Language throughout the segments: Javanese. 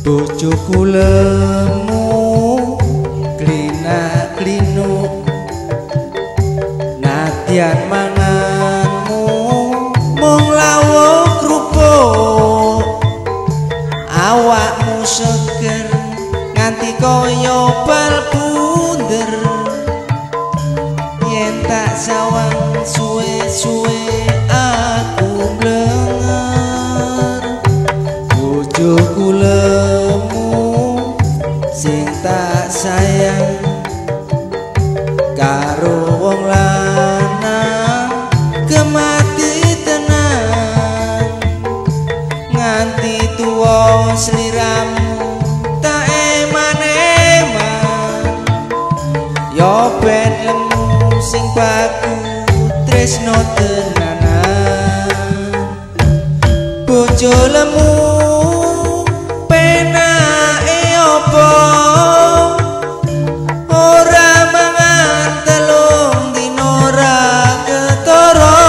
Bojoku lemu klina-klinu nadyan manganmu mung lawuh krupuk awakmu seger nganti kaya bal bunder yen tak sawang suwe-suwe aku blenger bojoku lemu sing tak sayang karo wong lanang kemati tenang nganti tuwa sliramu tak eman-eman yo ben lemu sing baku tresno tenanan bojo lemu penake opo ora mangan telung dina ora ketara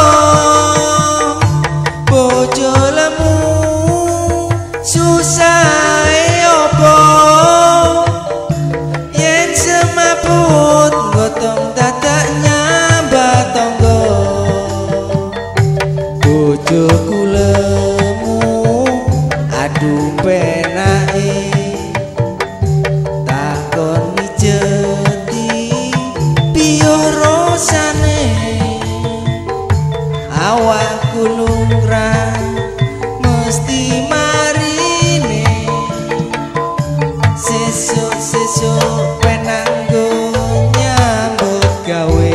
bojo lemu susah opo yen semaput gotong dadak nyambat tangga bojoku lemu aduh penake takon mijeti piye rasane awakku lumrah mesti marine sesuk penanggo nyambut gawe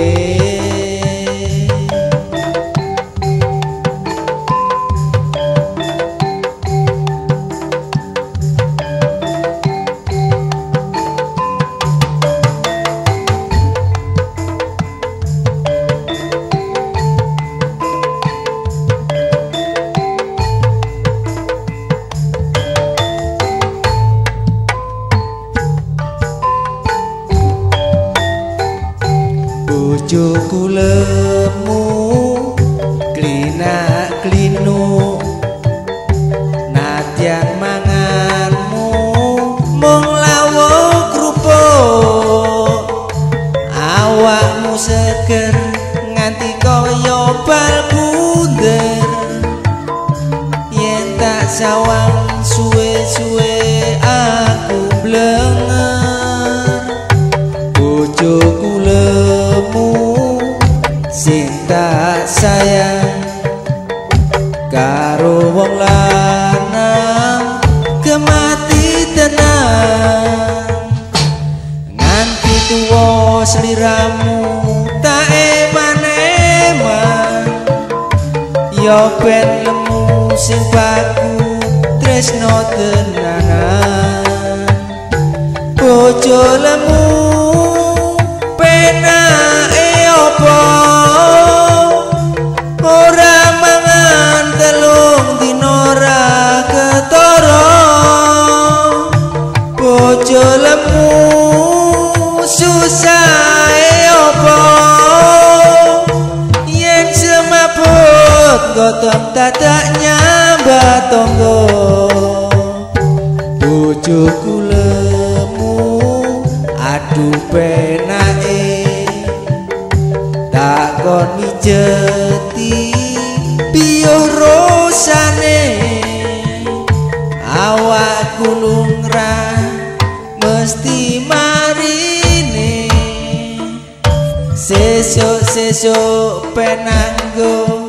bojoku lemu klina-klinu nadyan manganmu mung lawuh krupuk awakmu seger nganti kaya bal bunder yen tak sawang suwe-suwe aku blenger bojoku lemu sing tak sayang karo wong lanang kemati tenang nganti tuwa sliramu tak eman-eman yo ben lemu sing baku tresno tenanan bojo lemu penake opo ora mangan telung dina ora ketara bojo lemu susah opo yen semaput gotong dadak nyambat tangga bojoku lemu aduh penake takon mijeti piye rasane awakku lumrah mesti marine sesuk penanggo